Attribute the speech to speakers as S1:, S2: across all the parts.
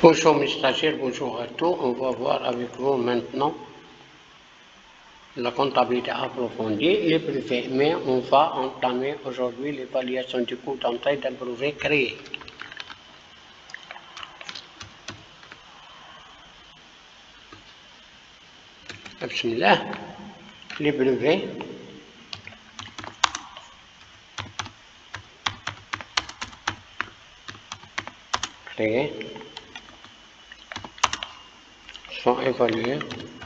S1: Bonjour mes stagiaires, bonjour à tous. On va voir avec vous maintenant la comptabilité approfondie, les brevets. Mais on va entamer aujourd'hui l'évaluation du coût d'entrée d'un brevet créé. Bismillah. Les brevets. Créés sont évalués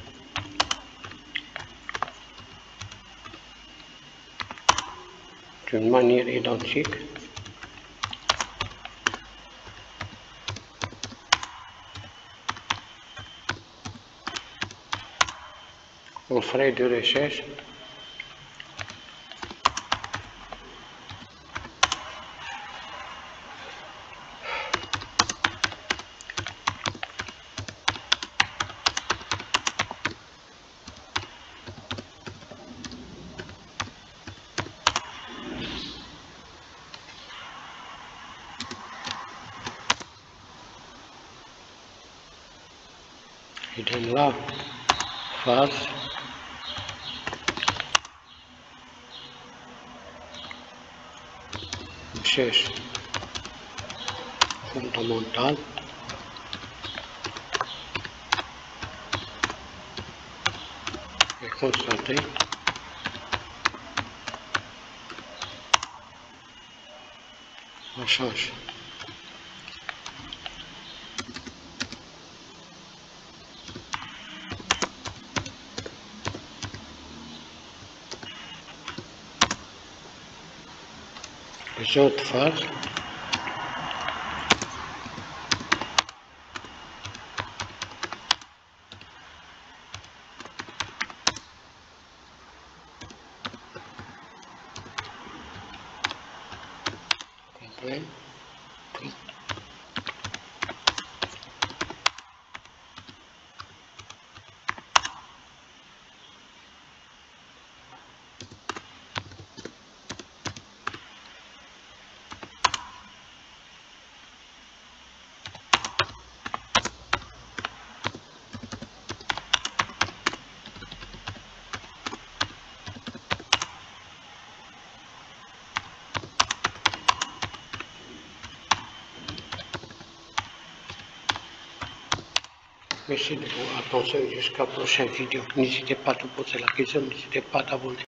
S1: d'une manière identique aux frais de recherche et dans la phase recherche fondamentale et constater la charge les autres phases comprennent tout. Merci de votre attention jusqu'à la prochaine vidéo. N'hésitez pas à poser la question, n'hésitez pas à abonner.